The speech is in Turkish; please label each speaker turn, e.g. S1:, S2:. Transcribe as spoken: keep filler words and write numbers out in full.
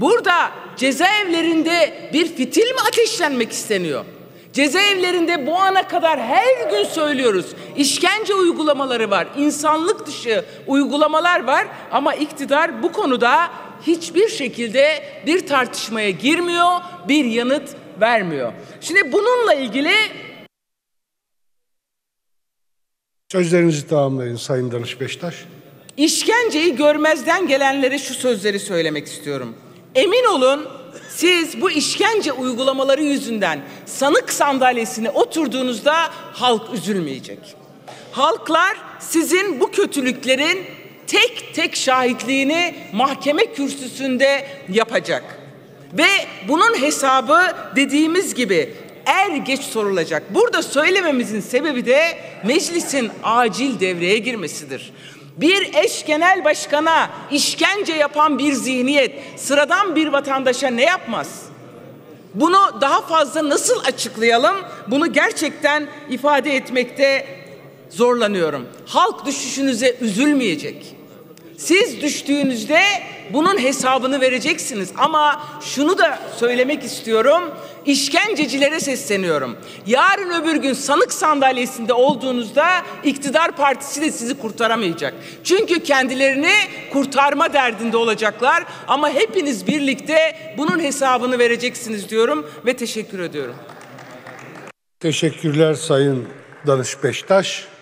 S1: Burada cezaevlerinde bir fitil mi ateşlenmek isteniyor? Cezaevlerinde bu ana kadar her gün söylüyoruz, işkence uygulamaları var, insanlık dışı uygulamalar var ama iktidar bu konuda hiçbir şekilde bir tartışmaya girmiyor, bir yanıt vermiyor. Şimdi bununla ilgili...
S2: Sözlerinizi tamamlayın Sayın Danış Beştaş.
S1: İşkenceyi görmezden gelenlere şu sözleri söylemek istiyorum. Emin olun, siz bu işkence uygulamaları yüzünden sanık sandalyesine oturduğunuzda halk üzülmeyecek. Halklar sizin bu kötülüklerin tek tek şahitliğini mahkeme kürsüsünde yapacak. Ve bunun hesabı dediğimiz gibi er geç sorulacak. Burada söylememizin sebebi de meclisin acil devreye girmesidir. Bir eş genel başkana işkence yapan bir zihniyet sıradan bir vatandaşa ne yapmaz? Bunu daha fazla nasıl açıklayalım? Bunu gerçekten ifade etmekte zorlanıyorum. Halk düşüşünüze üzülmeyecek. Siz düştüğünüzde bunun hesabını vereceksiniz. Ama şunu da söylemek istiyorum. İşkencecilere sesleniyorum. Yarın öbür gün sanık sandalyesinde olduğunuzda iktidar partisi de sizi kurtaramayacak. Çünkü kendilerini kurtarma derdinde olacaklar. Ama hepiniz birlikte bunun hesabını vereceksiniz diyorum ve teşekkür ediyorum.
S2: Teşekkürler Sayın Danış Beştaş.